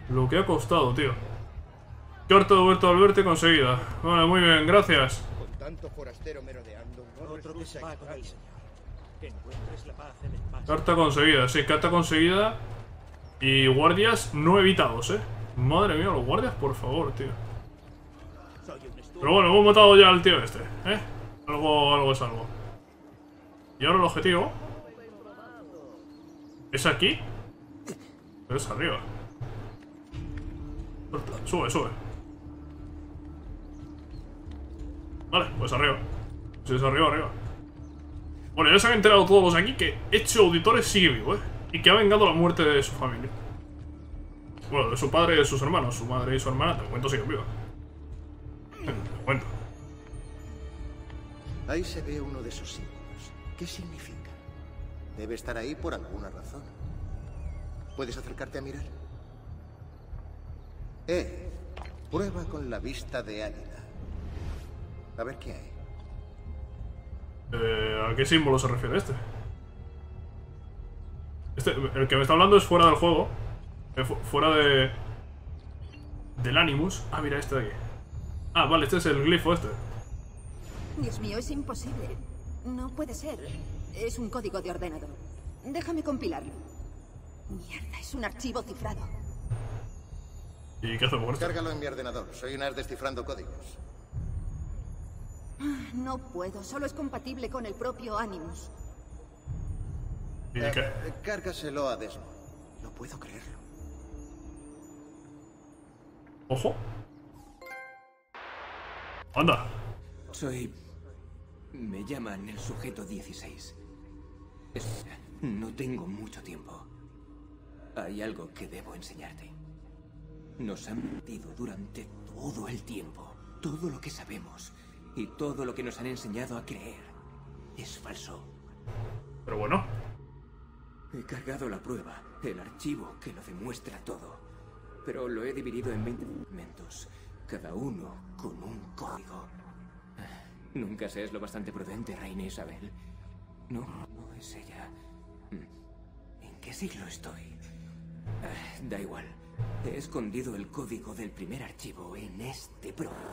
Lo que ha costado, tío. Carta de Huberto Alberti conseguida. Vale, muy bien, gracias. Con tanto forastero merodeando, no Otro que se resulta va con el extraño. Señor. Que encuentres la paz en el paso. Carta conseguida, sí, carta conseguida. Y guardias no evitados, Madre mía, los guardias, por favor, tío. Soy un estúpido. Pero bueno, hemos matado ya al tío este, Algo es algo. Y ahora el objetivo... ¿Es aquí? Es arriba. Sube, sube. Vale, pues arriba. Si es arriba, arriba. Bueno, ya se han enterado todos los aquí que Ezio Auditore sigue vivo, y que ha vengado la muerte de su familia. Bueno, de su padre y de sus hermanos. Su madre y su hermana, de momento siguen vivas. De momento. Ahí se ve uno de sus símbolos. ¿Qué significa? Debe estar ahí por alguna razón. ¿Puedes acercarte a mirar? Prueba con la vista de águila. A ver qué hay. ¿A qué símbolo se refiere este? El que me está hablando es fuera del juego. Fuera de... Del Animus. Ah, mira, este de aquí. Ah, vale, este es el glifo este. Dios mío, es imposible. No puede ser. Es un código de ordenador. Déjame compilarlo. Mierda, es un archivo cifrado. ¿Y qué hacemos con esto? Cárgalo en mi ordenador. Soy un as descifrando códigos. No puedo, solo es compatible con el propio Animus. ¿Y qué? Cárgaselo a Desmond. No puedo creerlo. Ojo. Anda. Me llaman el sujeto 16. No tengo mucho tiempo. Hay algo que debo enseñarte. Nos han mentido durante todo el tiempo. Todo lo que sabemos y todo lo que nos han enseñado a creer es falso. Pero bueno. He cargado la prueba, el archivo que lo demuestra todo. Pero lo he dividido en 20 fragmentos, cada uno con un código. Nunca se es lo bastante prudente, Reina Isabel. No, no es ella. ¿En qué siglo estoy? Da igual. He escondido el código del primer archivo en este programa.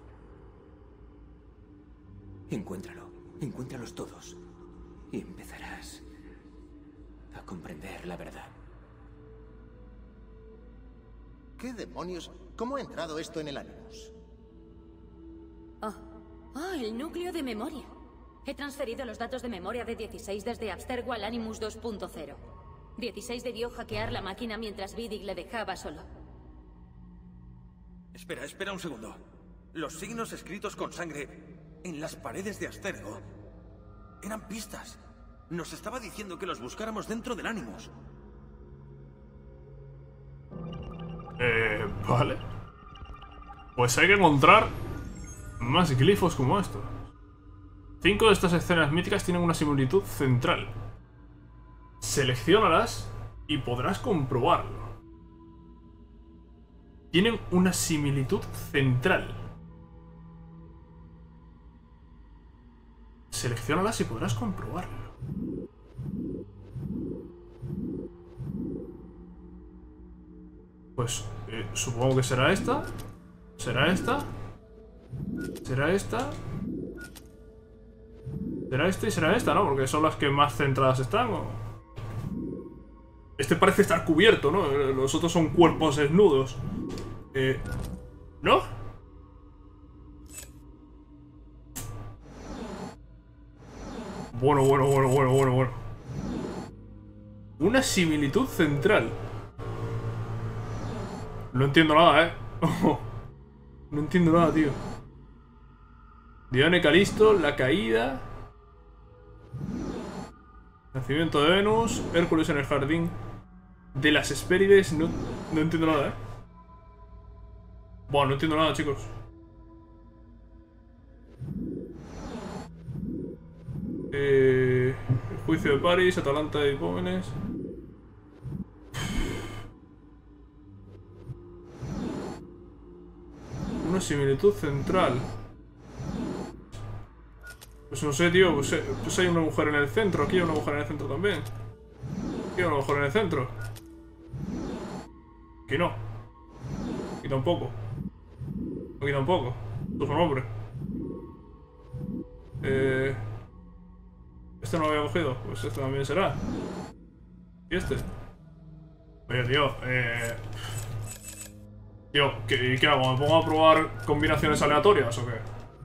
Encuéntralos todos. Y empezarás a comprender la verdad. ¿Qué demonios? ¿Cómo ha entrado esto en el Animus? El núcleo de memoria. He transferido los datos de memoria de 16 desde Abstergo al Animus 2.0. 16 debió hackear la máquina mientras Vidig le dejaba solo. Espera un segundo. Los signos escritos con sangre en las paredes de Abstergo eran pistas. Nos estaba diciendo que los buscáramos dentro del Animus. Vale. Pues hay que encontrar más glifos como estos. 5 de estas escenas míticas tienen una similitud central. Selecciónalas y podrás comprobarlo. Tienen una similitud central. Selecciónalas y podrás comprobarlo. Pues supongo que será esta. ¿Será esta? ¿Será esta? ¿Será esta y será esta, no? Porque son las que más centradas están, ¿o? Este parece estar cubierto, ¿no? Los otros son cuerpos desnudos. ¿No? Bueno. Una similitud central. No entiendo nada, No entiendo nada, tío. Dione Calisto, la caída. Nacimiento de Venus. Hércules en el jardín de las Hespérides. No entiendo nada, Bueno, no entiendo nada, chicos. El juicio de París, Atalanta y Pómenes. Una similitud central. Pues no sé, tío. Pues hay una mujer en el centro. Aquí hay una mujer en el centro también. Aquí hay una mujer en el centro. Aquí no. Quita un poco. No quita un poco. Tu nombre. Este no lo había cogido. Pues este también será. ¿Y este? Oye, tío. Tío, ¿qué hago? ¿Me pongo a probar combinaciones aleatorias o qué?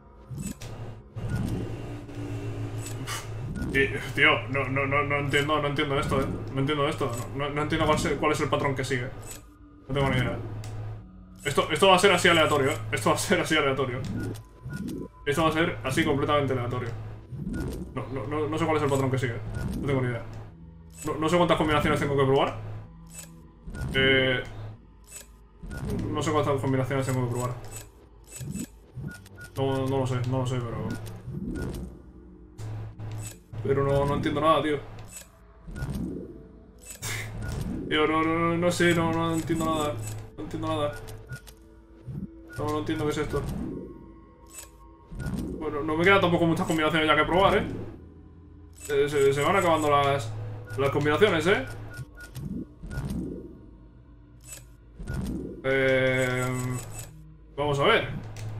Tío, no entiendo esto, No entiendo esto. No entiendo cuál es el patrón que sigue. No tengo ni idea. Esto va a ser así aleatorio, Esto va a ser así aleatorio. Esto va a ser así completamente aleatorio. No sé cuál es el patrón que sigue. No tengo ni idea. No sé cuántas combinaciones tengo que probar. No sé cuántas combinaciones tengo que probar. No lo sé, pero no entiendo nada, tío. Tío, no sé, no entiendo nada. No entiendo nada. No entiendo qué es esto. Bueno, no me quedan tampoco muchas combinaciones ya que probar, se van acabando las combinaciones, Vamos a ver.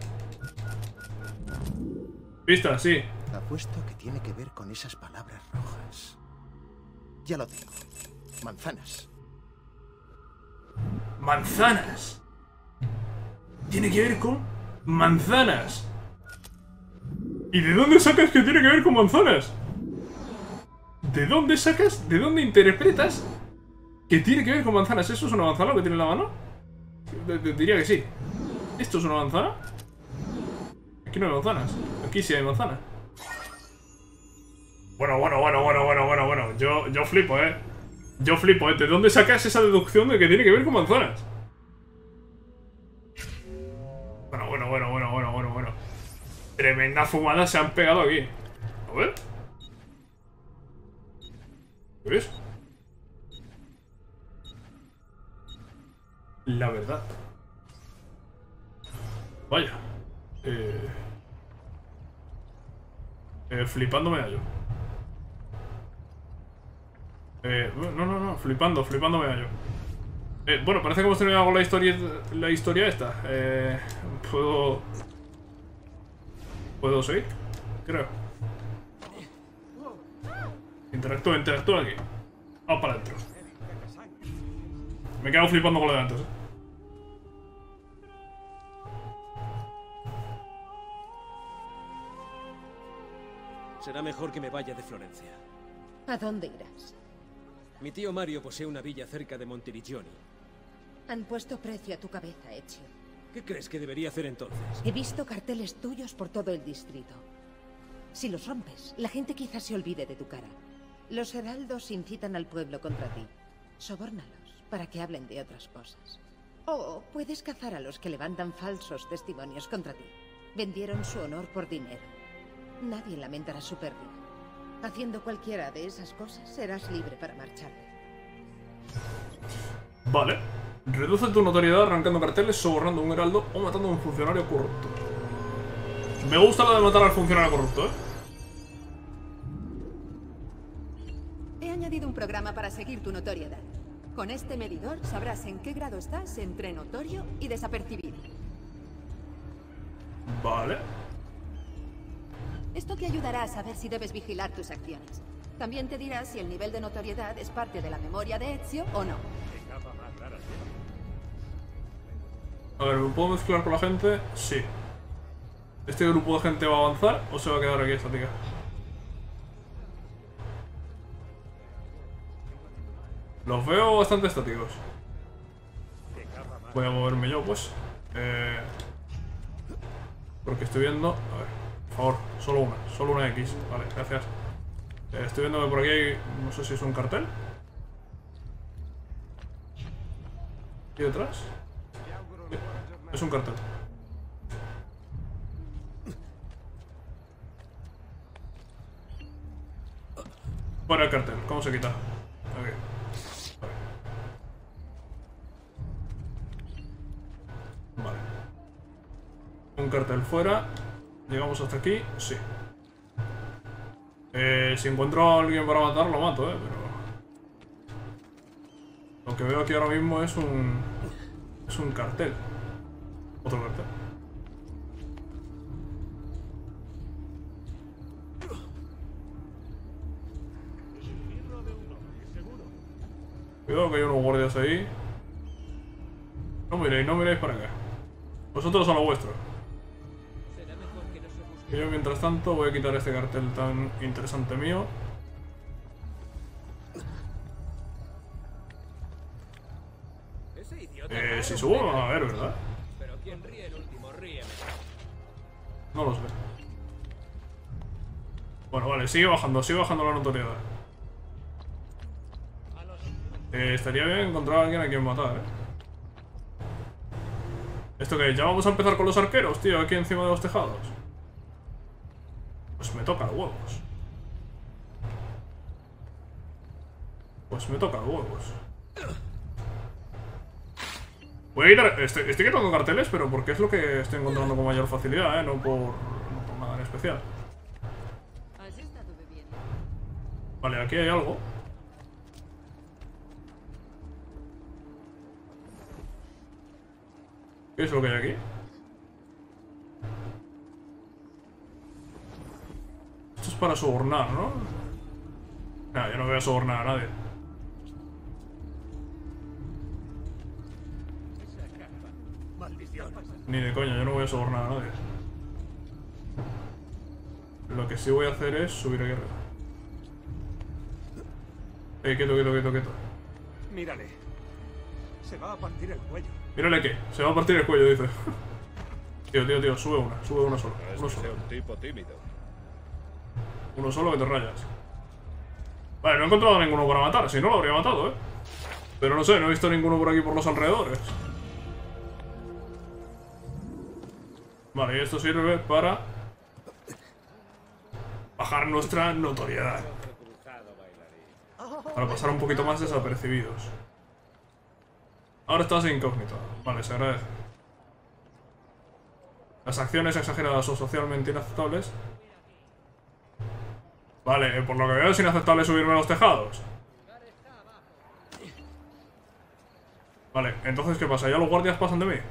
Pista, sí. Apuesto que tiene que ver con esas palabras rojas. Ya lo tengo. Manzanas. Manzanas. Tiene que ver con manzanas. ¿Y de dónde sacas que tiene que ver con manzanas? ¿De dónde sacas? ¿De dónde interpretas que tiene que ver con manzanas? ¿Eso es una manzana lo que tiene en la mano? Diría que sí. ¿Esto es una manzana? Aquí no hay manzanas. Aquí sí hay manzanas. Bueno. Yo flipo, Yo flipo, ¿De dónde sacas esa deducción de que tiene que ver con manzanas? Bueno. Tremenda fumada se han pegado aquí. A ver. ¿Ves? La verdad. Vaya. Flipando me hallo. No, flipando me hallo. Bueno, parece que hemos terminado con la historia esta. ¿Puedo seguir? Creo. Interactúa aquí. Vamos para adentro. Me he quedado flipando con lo de antes, Será mejor que me vaya de Florencia. ¿A dónde irás? Mi tío Mario posee una villa cerca de Monteriggioni. Han puesto precio a tu cabeza, Ezio. ¿Qué crees que debería hacer entonces? He visto carteles tuyos por todo el distrito. Si los rompes, la gente quizás se olvide de tu cara. Los heraldos incitan al pueblo contra ti. Sobórnalos para que hablen de otras cosas. O puedes cazar a los que levantan falsos testimonios contra ti. Vendieron su honor por dinero. Nadie lamentará su pérdida. Haciendo cualquiera de esas cosas, serás libre para marcharte. Vale. Reduce tu notoriedad arrancando carteles, sobornando a un heraldo o matando a un funcionario corrupto. Me gusta lo de matar al funcionario corrupto, He añadido un programa para seguir tu notoriedad. Con este medidor sabrás en qué grado estás entre notorio y desapercibido. Vale. Esto te ayudará a saber si debes vigilar tus acciones. También te dirá si el nivel de notoriedad es parte de la memoria de Ezio o no. A ver, ¿me puedo mezclar con la gente? Sí. ¿Este grupo de gente va a avanzar o se va a quedar aquí estática? Los veo bastante estáticos. Voy a moverme yo, pues. Porque estoy viendo... A ver, por favor, solo una X. Vale, gracias. Estoy viendo que por aquí hay... No sé si es un cartel. ¿Y detrás? Sí, es un cartel. Fuera el cartel, ¿cómo se quita? Ok. Vale. Un cartel fuera. Llegamos hasta aquí, sí. Si encuentro a alguien para matar, lo mato, pero... Lo que veo aquí ahora mismo es un cartel. Otro cartel. Cuidado que hay unos guardias ahí. No miréis para acá. Vosotros a lo vuestro. Y yo mientras tanto voy a quitar este cartel tan interesante mío. Si subo a ver, ¿verdad? Pero quien ríe el último, ríe. No lo sé. Bueno, vale, sigue bajando la notoriedad. Estaría bien encontrar a alguien a quien matar, ¿eh? ¿Esto qué? ¿Ya vamos a empezar con los arqueros, tío? Aquí encima de los tejados. Pues me toca los huevos. Voy a quitar... Estoy quitando carteles, pero porque es lo que estoy encontrando con mayor facilidad, ¿eh? No por nada en especial. Vale, aquí hay algo. ¿Qué es lo que hay aquí? Esto es para sobornar, ¿no? Nah, yo no voy a sobornar a nadie. Ni de coña, yo no voy a sobornar a nadie. Lo que sí voy a hacer es subir aquí arriba. Quieto. Mírale. Se va a partir el cuello. Mírale que, se va a partir el cuello, dice. Tío, sube una solo. Uno solo. Un tipo tímido. Uno solo que te rayas. Vale, no he encontrado a ninguno para matar, si no lo habría matado, ¿eh? Pero no sé, no he visto ninguno por aquí por los alrededores. Vale, y esto sirve para bajar nuestra notoriedad. Para pasar un poquito más desapercibidos. Ahora estás incógnito. Vale, se agradece. Las acciones exageradas o socialmente inaceptables. Vale, por lo que veo es inaceptable subirme a los tejados. Vale, entonces ¿qué pasa? ¿Ya los guardias pasan de mí?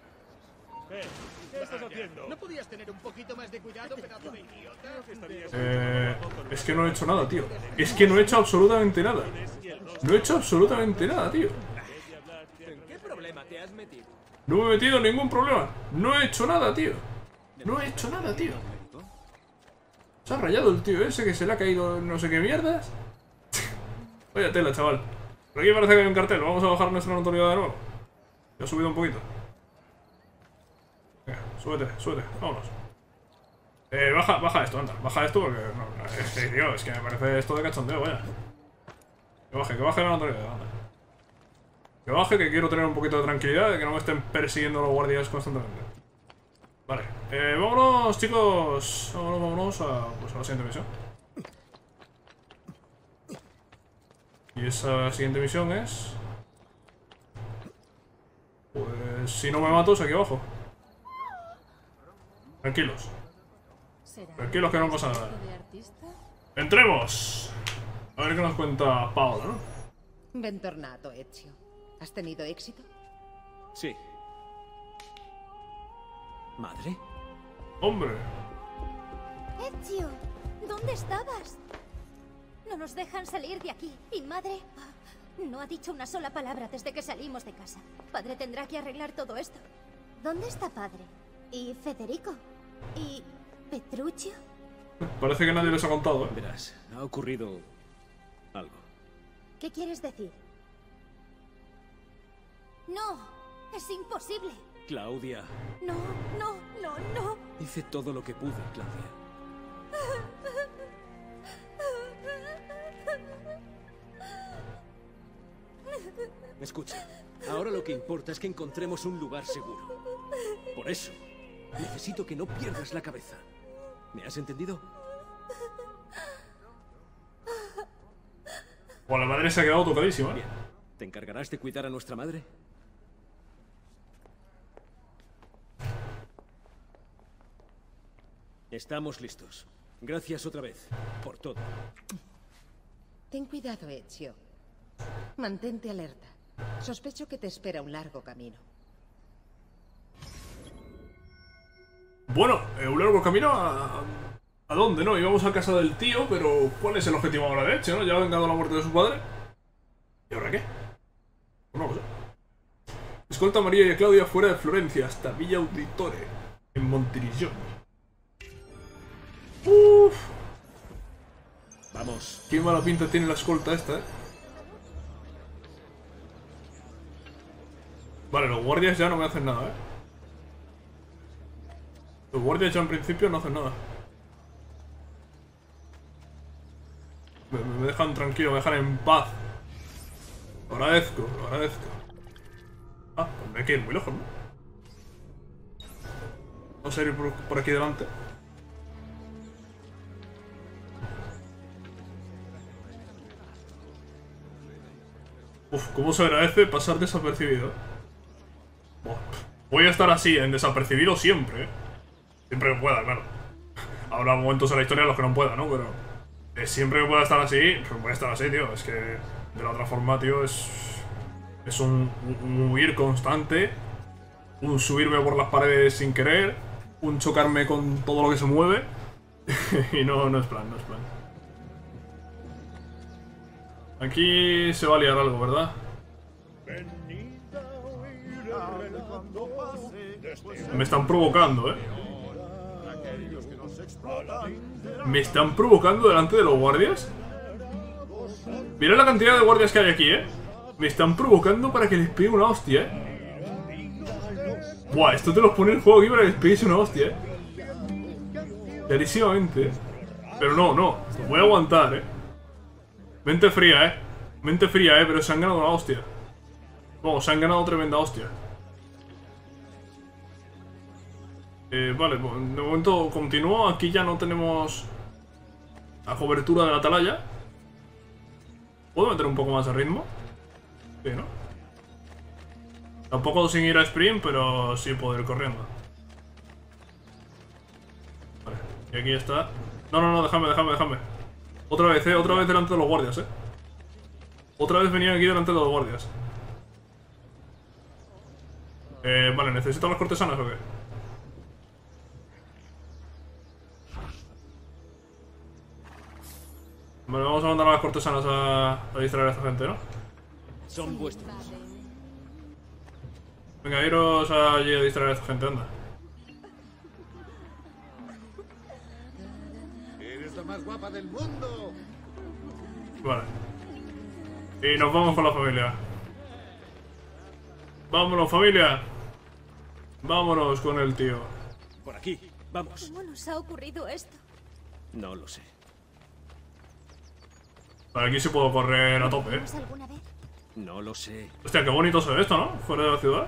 ¿Qué estás haciendo? ¿No podías tener un poquito más de cuidado, pedazo de idiota? Es que no he hecho nada, tío. Es que no he hecho absolutamente nada. No he hecho absolutamente nada, tío. ¿En qué problema te has metido? No me he metido en ningún problema. No he hecho nada, tío. No he hecho nada, tío. Se ha rayado el tío ese que se le ha caído no sé qué mierdas. Vaya tela, chaval. Por aquí parece que hay un cartel. Vamos a bajar nuestra notoriedad de nuevo. Ya ha subido un poquito. Venga, súbete. Vámonos. Baja esto, anda. Baja esto porque... No, tío, es que me parece esto de cachondeo, vaya. Que baje la notoriedad, anda. Que baje, que quiero tener un poquito de tranquilidad, de que no me estén persiguiendo los guardias constantemente. Vale, vámonos, chicos. Vámonos a la siguiente misión. Y esa siguiente misión es... Pues si no me mato es aquí abajo. Tranquilos. Tranquilos que no pasa nada. ¡Entremos! A ver qué nos cuenta Paola, ¿no? Bentornato, Ezio. ¿Has tenido éxito? Sí. ¿Madre? ¡Hombre! Ezio, ¿dónde estabas? No nos dejan salir de aquí. ¿Y madre? No ha dicho una sola palabra desde que salimos de casa. Padre tendrá que arreglar todo esto. ¿Dónde está padre? ¿Y Federico? ¿Y Petruccio? Parece que nadie les ha contado, ¿eh? Verás, ha ocurrido algo. ¿Qué quieres decir? No, es imposible. Claudia. No. Hice todo lo que pude, Claudia. Escucha, ahora lo que importa es que encontremos un lugar seguro. Por eso, necesito que no pierdas la cabeza. ¿Me has entendido? Bueno, la madre se ha quedado tocadísima. Bien. ¿Te encargarás de cuidar a nuestra madre? Estamos listos. Gracias otra vez por todo. Ten cuidado, Ezio. Mantente alerta. Sospecho que te espera un largo camino. Bueno, un largo camino ¿a dónde, no? Íbamos a casa del tío, pero ¿cuál es el objetivo ahora de hecho, no? Ya ha vengado la muerte de su padre. ¿Y ahora qué? Pues no lo sé. Escolta a María y a Claudia fuera de Florencia, hasta Villa Auditore, en Montiriggioni. Uff. Vamos. Qué mala pinta tiene la escolta esta, Vale, los guardias ya no me hacen nada, Los guardias ya en principio no hacen nada. Me dejan tranquilo, me dejan en paz. Lo agradezco, lo agradezco. Ah, pues me hay que ir muy lejos, ¿no? Vamos a ir por aquí delante. Uf, cómo se agradece pasar desapercibido. Voy a estar así, en desapercibido siempre, Siempre que pueda, claro. Habrá momentos en la historia en los que no pueda, ¿no? Pero siempre que pueda estar así, pues voy a estar así, tío. Es que de la otra forma, tío, es un huir constante. Un subirme por las paredes sin querer. Un chocarme con todo lo que se mueve. Y no es plan, no es plan. Aquí se va a liar algo, ¿verdad? Me están provocando, ¿Me están provocando delante de los guardias? Mira la cantidad de guardias que hay aquí, Me están provocando para que les pegue una hostia, Buah, esto te los pone el juego aquí para que les pegues una hostia, Clarísimamente, Pero no, voy a aguantar, Mente fría, Mente fría, pero se han ganado una hostia. Vamos, se han ganado tremenda hostia. Vale, pues de momento continúo. Aquí ya no tenemos la cobertura de la atalaya. ¿Puedo meter un poco más de ritmo? Sí, ¿no? Tampoco sin ir a sprint, pero sí puedo ir corriendo. Vale, y aquí está. No, déjame. Otra vez delante de los guardias, Otra vez venían aquí delante de los guardias. Vale, ¿necesito las cortesanas o qué? Vale, vamos a mandar a las cortesanas a distraer a esta gente, ¿no? Son vuestros. Venga, iros allí a distraer a esta gente, anda. Eres la más guapa del mundo. Vale. Y nos vamos con la familia. Vámonos, familia. Vámonos con el tío. Por aquí, vamos. ¿Cómo nos ha ocurrido esto? No lo sé. Vale, aquí sí puedo correr a tope, ¿Vamos alguna vez? No lo sé. Hostia, qué bonito se ve esto, ¿no? Fuera de la ciudad.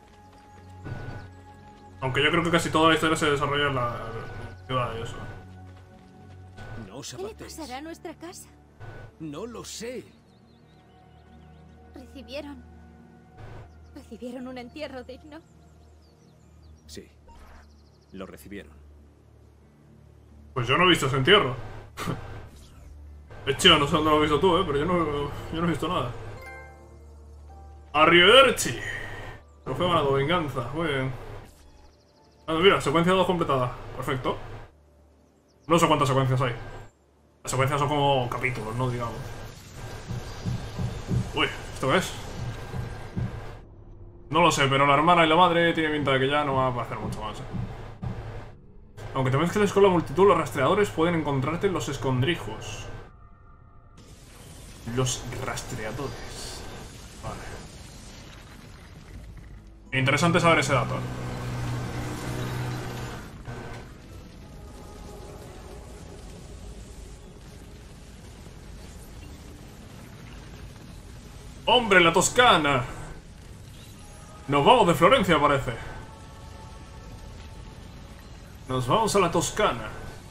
Aunque yo creo que casi toda la historia se desarrolla en la ciudad y eso. No os ¿Qué le apartéis. pasará a nuestra casa? No lo sé. ¿Recibieron un entierro digno? Sí. Lo recibieron. Pues yo no he visto ese entierro. Es chido, no sé dónde lo has visto tú, pero yo no he visto nada. Arrivederci. Trofeo ganado, venganza. Muy bien. Mira, secuencia 2 completada. Perfecto. No sé cuántas secuencias hay. Las secuencias son como capítulos, ¿no? Digamos. Uy, ¿esto qué es? No lo sé, pero la hermana y la madre tiene pinta de que ya no va a aparecer mucho más, Aunque te mezcles con la multitud, los rastreadores pueden encontrarte en los escondrijos. Los rastreadores. Vale. Interesante saber ese dato. ¡Hombre, la Toscana! Nos vamos de Florencia, parece. Nos vamos a la Toscana.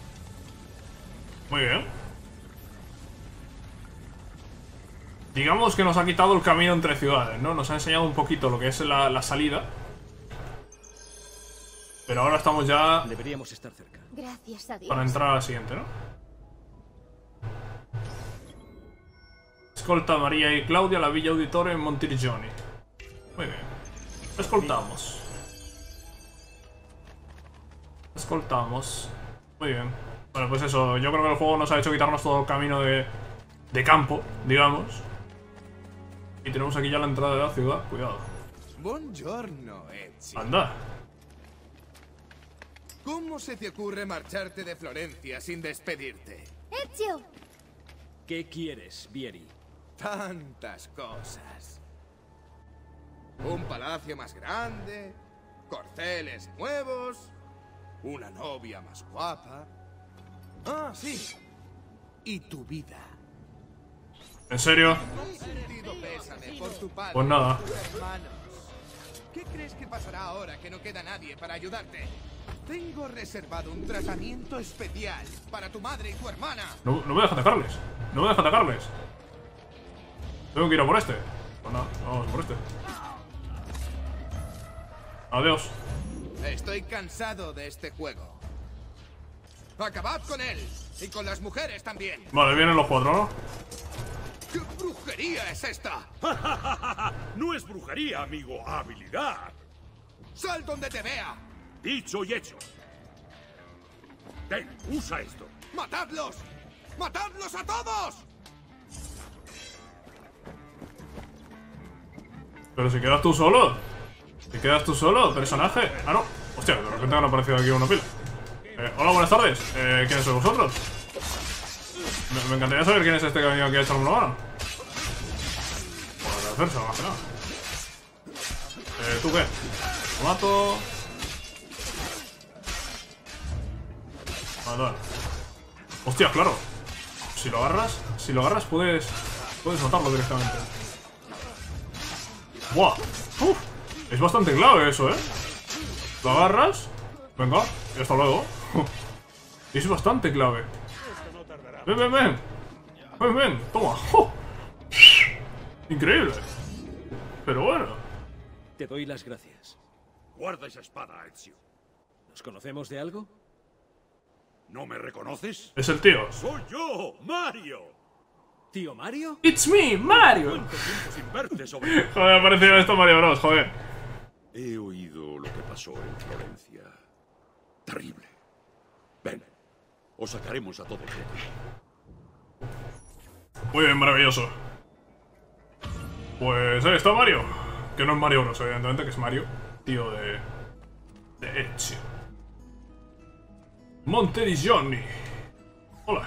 Muy bien. Digamos que nos ha quitado el camino entre ciudades, ¿no? Nos ha enseñado un poquito lo que es la salida. Pero ahora estamos ya... Deberíamos estar cerca. Gracias a Dios. Para entrar a la siguiente, ¿no? Escolta a María y Claudia a la Villa Auditore en Montiriggioni. Muy bien. Escoltamos. escoltamos. Muy bien. Bueno, pues eso, yo creo que el juego nos ha hecho quitarnos todo el camino de campo, digamos. Y tenemos aquí ya la entrada de la ciudad, cuidado. Buongiorno, Ezio. Anda. ¿Cómo se te ocurre marcharte de Florencia sin despedirte? ¡Ezio! ¿Qué quieres, Vieri? Tantas cosas. Un palacio más grande, corceles nuevos, una novia más guapa. Ah, sí. Y tu vida. ¿En serio? He sentido pésame por tu padre Pues nada. y tus hermanos. ¿Qué crees que pasará ahora que no queda nadie para ayudarte? Tengo reservado un tratamiento especial para tu madre y tu hermana. No me deja atacarles. No me deja atacarles. Tengo que ir a por este. Pues nada, vamos a por este. Adiós. Estoy cansado de este juego. Acabad con él. Y con las mujeres también. Vale, vienen los 4, ¿no? ¿Qué brujería es esta? No es brujería, amigo. Habilidad. ¡Sal donde te vea! Dicho y hecho. Ten, usa esto. ¡Matadlos! ¡Matadlos a todos! Pero si quedas tú solo. Si quedas tú solo, personaje. Ah, no. Hostia, de repente han aparecido aquí una pila. Hola, buenas tardes. ¿Quiénes sois vosotros? Me encantaría saber quién es este que ha venido aquí a echarme una mano. Por agradecerse, más que nada. ¿Tú qué? Lo mato. Vale, vale. Hostia, claro. Si lo agarras puedes matarlo directamente. ¡Buah! ¡Uf! Es bastante clave eso, ¿eh? Lo agarras. Venga, y hasta luego. Es bastante clave. Ven, ven, ven. Ven, ven, toma. ¡Oh! Increíble. Pero bueno. Te doy las gracias. Guarda esa espada, Ezio. ¿Nos conocemos de algo? ¿No me reconoces? Es el tío. ¡Soy yo, Mario! ¿Tío Mario? It's me, Mario. ¿Cuánto tiempo sin verte, sobrino? Joder, ha aparecido esto Mario Bros, joder. He oído lo que pasó en Florencia. Terrible. Ven, os sacaremos a todos de aquí. Muy bien, maravilloso. Pues ahí está Mario. Que no es Mario Bros, evidentemente, que es Mario, tío de Ezio. Monteriggioni. Hola.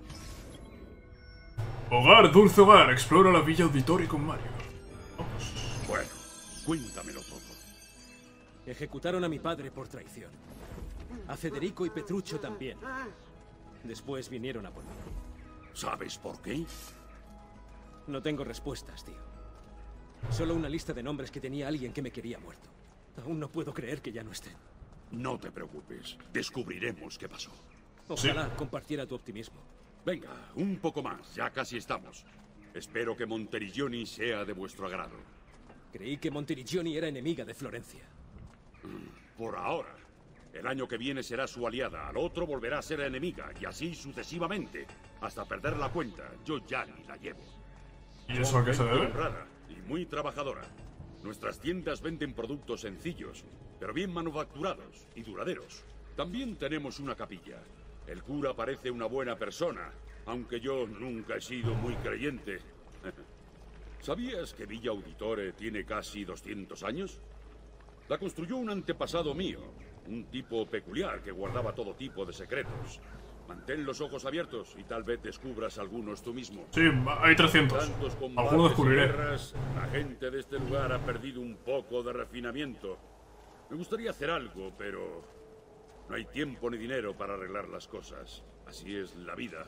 Hogar, dulce hogar. Explora la Villa Auditorio con Mario. Vamos. Bueno, cuéntamelo todo. Ejecutaron a mi padre por traición. A Federico y Petruccio también. Después vinieron a por mí. ¿Sabes por qué? No tengo respuestas, tío. Solo una lista de nombres que tenía alguien que me quería muerto. Aún no puedo creer que ya no estén. No te preocupes. Descubriremos qué pasó. Ojalá compartiera tu optimismo. Venga, un poco más. Ya casi estamos. Espero que Monteriggioni sea de vuestro agrado. Creí que Monteriggioni era enemiga de Florencia. Por ahora. El año que viene será su aliada, al otro volverá a ser enemiga, y así sucesivamente, hasta perder la cuenta. Yo ya ni la llevo. ¿Y eso a qué se debe? Honrada y muy trabajadora. Nuestras tiendas venden productos sencillos, pero bien manufacturados y duraderos. También tenemos una capilla. El cura parece una buena persona, aunque yo nunca he sido muy creyente. ¿Sabías que Villa Auditore tiene casi 200 años? La construyó un antepasado mío, un tipo peculiar que guardaba todo tipo de secretos. Mantén los ojos abiertos y tal vez descubras algunos tú mismo. Sí, hay 300. Alguno descubriré. La gente de este lugar ha perdido un poco de refinamiento. Me gustaría hacer algo, pero no hay tiempo ni dinero para arreglar las cosas. Así es la vida.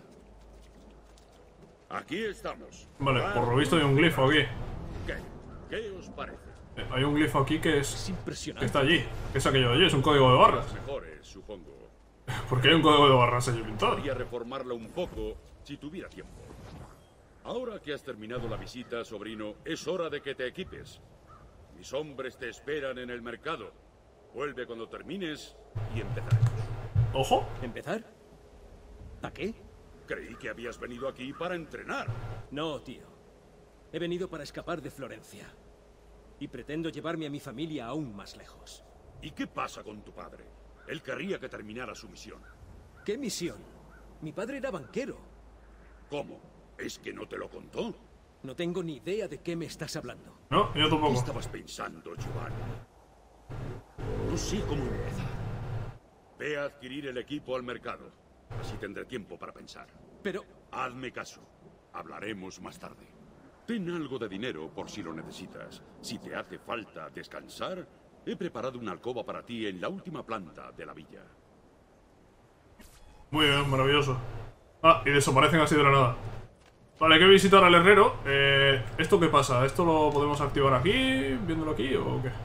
Aquí estamos. Vale, por lo visto hay un glifo aquí. ¿Qué os parece? Hay un glifo aquí que es impresionante. Que está allí. ¿Qué es aquello de allí? Es un código de barras. Mejores, supongo. ¿Por qué hay un código de barras allí pintado? Podría reformarla un poco si tuviera tiempo. Ahora que has terminado la visita, sobrino, es hora de que te equipes. Mis hombres te esperan en el mercado. Vuelve cuando termines y empezaremos. ¡Ojo! ¿Empezar? ¿Para qué? Creí que habías venido aquí para entrenar. No, tío. He venido para escapar de Florencia. Y pretendo llevarme a mi familia aún más lejos. ¿Y qué pasa con tu padre? Él querría que terminara su misión. ¿Qué misión? Mi padre era banquero. ¿Cómo? ¿Es que no te lo contó? No tengo ni idea de qué me estás hablando. No, yo tampoco. ¿Qué estabas pensando, Giovanni? No sé cómo empezar. Ve a adquirir el equipo al mercado. Así tendré tiempo para pensar. Pero... Hazme caso. Hablaremos más tarde. Ten algo de dinero por si lo necesitas. Si te hace falta descansar, he preparado una alcoba para ti en la última planta de la villa. Muy bien, maravilloso. Ah, y desaparecen así de la nada. Vale, hay que visitar al herrero. ¿Esto qué pasa? ¿Esto lo podemos activar aquí? ¿Viéndolo aquí o qué?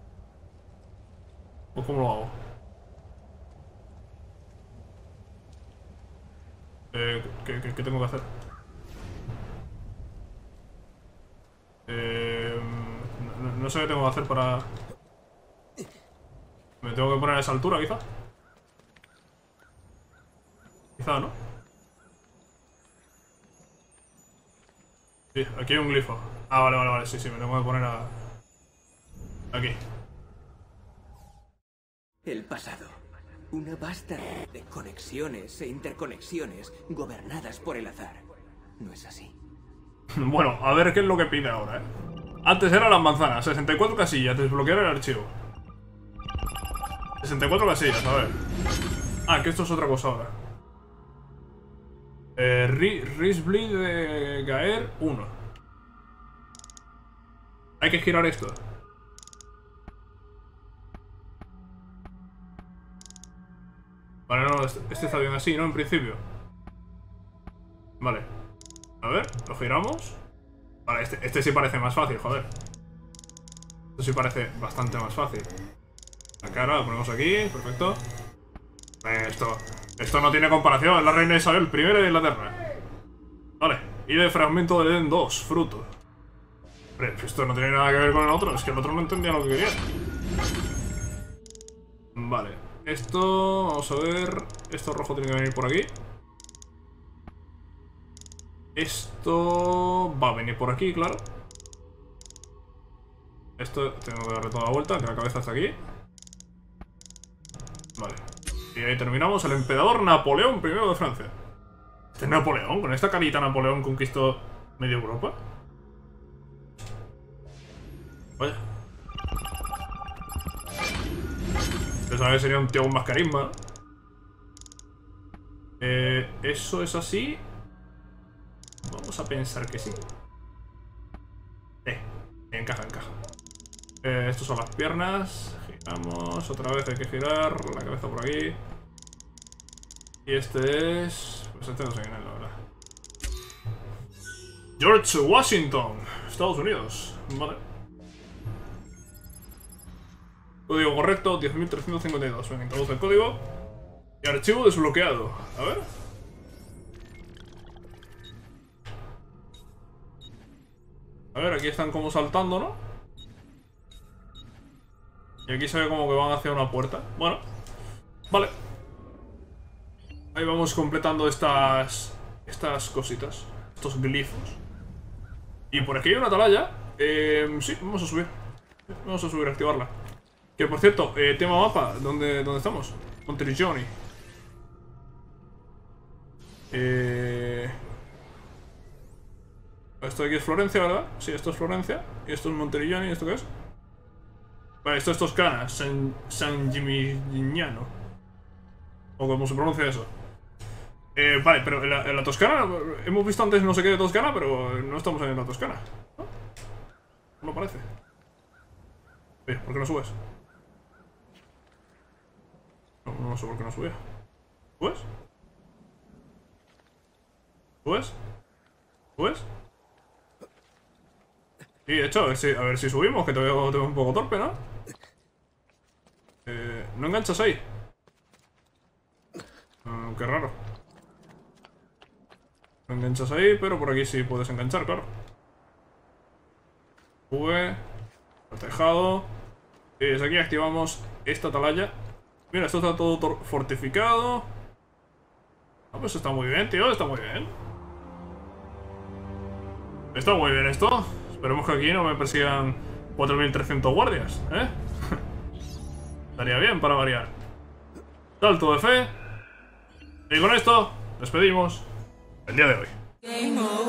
¿O cómo lo hago? ¿Qué tengo que hacer? No sé qué tengo que hacer para... ¿Me tengo que poner a esa altura, quizá? Quizá, ¿no? Sí, aquí hay un glifo. Ah, vale, sí, me tengo que poner a... aquí. El pasado. Una vasta red de conexiones e interconexiones gobernadas por el azar. ¿No es así? Bueno, a ver qué es lo que pide ahora, ¿eh? Antes eran las manzanas, 64 casillas, desbloquear el archivo. 64 casillas, a ver. Ah, que esto es otra cosa ahora. Risbli de Gaer 1. Hay que girar esto. Vale, no, este está bien así, ¿no? En principio. Vale. A ver, lo giramos. Vale, este sí parece más fácil, joder. Esto sí parece bastante más fácil. La cara la ponemos aquí, perfecto. Esto no tiene comparación, es la reina Isabel I de Inglaterra. Vale, y de fragmento del Edén 2, fruto. Esto no tiene nada que ver con el otro, es que el otro no entendía lo que quería. Vale, esto, vamos a ver. Esto rojo tiene que venir por aquí. Esto va a venir por aquí, claro. Esto tengo que darle toda la vuelta, que la cabeza está aquí. Vale. Y ahí terminamos. El emperador Napoleón I de Francia. Este Napoleón, con esta carita Napoleón conquistó medio Europa. Vaya. Pensaba que sería un tío con más carisma. Eso es así. Vamos a pensar que sí. Encaja. Estos son las piernas. Giramos. Otra vez hay que girar. La cabeza por aquí. Y este es... Pues este no sé quién es, la verdad. George Washington, Estados Unidos. Vale. Código correcto, 10.352. Venga, introduce el código. Y archivo desbloqueado. A ver. A ver, aquí están como saltando, ¿no? Y aquí se ve como que van hacia una puerta. Bueno, vale. Ahí vamos completando estas cositas. Estos glifos. Y por aquí hay una atalaya. Sí, vamos a subir. Vamos a subir, a activarla. Que por cierto, tema mapa. ¿Dónde estamos? Monteriggioni. Esto de aquí es Florencia, ¿verdad? Sí, esto es Florencia. Y esto es Monteriggioni. ¿Y esto qué es? Vale, esto es Toscana. San Gimignano. O como se pronuncia eso. Vale, pero en la Toscana... Hemos visto antes no sé qué de Toscana, pero no estamos en la Toscana, ¿no? No parece. Oye, ¿por qué no subes? No sé por qué no subía. ¿Subes? ¿Subes? ¿Subes? Sí, de hecho, a ver si subimos, que te veo un poco torpe, ¿no? ¿No enganchas ahí? Qué raro. No enganchas ahí, pero por aquí sí puedes enganchar, claro. Sube. Al tejado. Y desde aquí activamos esta atalaya. Mira, esto está todo fortificado. Ah, pues está muy bien, tío, está muy bien. Está muy bien esto. Esperemos que aquí no me persigan 4.300 guardias, ¿eh? Estaría bien para variar. Salto de fe. Y con esto despedimos el día de hoy.